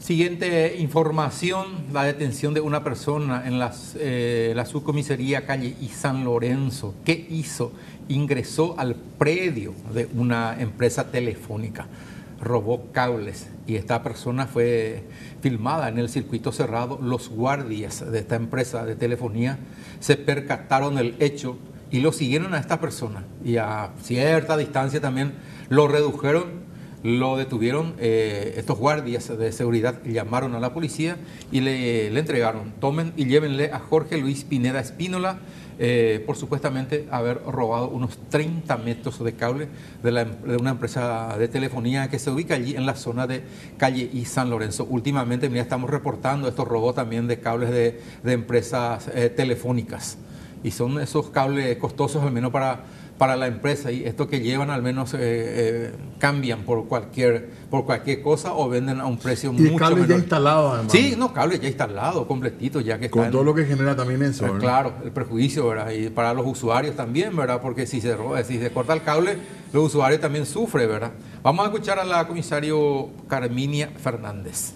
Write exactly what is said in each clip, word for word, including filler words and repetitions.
Siguiente información, la detención de una persona en las, eh, la subcomisaría Calle y San Lorenzo. ¿Qué hizo? Ingresó al predio de una empresa telefónica, robó cables y esta persona fue filmada en el circuito cerrado. Los guardias de esta empresa de telefonía se percataron del hecho y lo siguieron a esta persona y a cierta distancia también lo redujeron. Lo detuvieron, eh, estos guardias de seguridad llamaron a la policía y le, le entregaron. Tomen y llévenle a Jorge Luis Pineda Espínola eh, por supuestamente haber robado unos treinta metros de cable de, la, de una empresa de telefonía que se ubica allí en la zona de Calle y San Lorenzo. Últimamente, mira, estamos reportando estos robos también de cables de, de empresas eh, telefónicas. Y son esos cables costosos al menos para... para la empresa, y esto que llevan al menos eh, eh, cambian por cualquier por cualquier cosa o venden a un precio y mucho cables menor. Ya instalados además. Sí, no, cables ya instalados, completitos, ya que con están, todo lo que genera también eso, eh, claro, el perjuicio, ¿verdad? Y para los usuarios también, ¿verdad? Porque si se roba, si se corta el cable, los usuarios también sufren, ¿verdad? Vamos a escuchar a la comisario Carminia Fernández.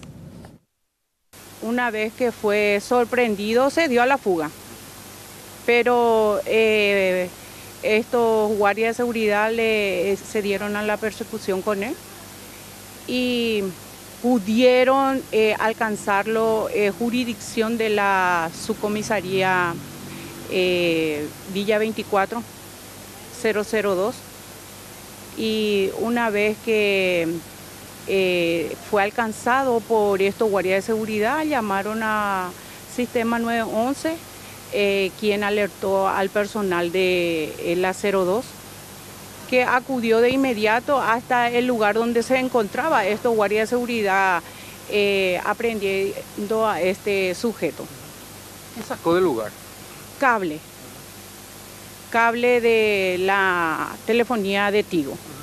Una vez que fue sorprendido, se dio a la fuga, pero eh, estos guardias de seguridad le, se dieron a la persecución con él y pudieron eh, alcanzarlo eh, jurisdicción de la subcomisaría eh, Villa veinticuatro cero cero dos, y una vez que eh, fue alcanzado por estos guardias de seguridad, llamaron a Sistema nueve once, Eh, quien alertó al personal de eh, la cero dos, que acudió de inmediato hasta el lugar donde se encontraba estos guardias de seguridad eh, aprendiendo a este sujeto. ¿Qué sacó del lugar? Cable, cable de la telefonía de Tigo.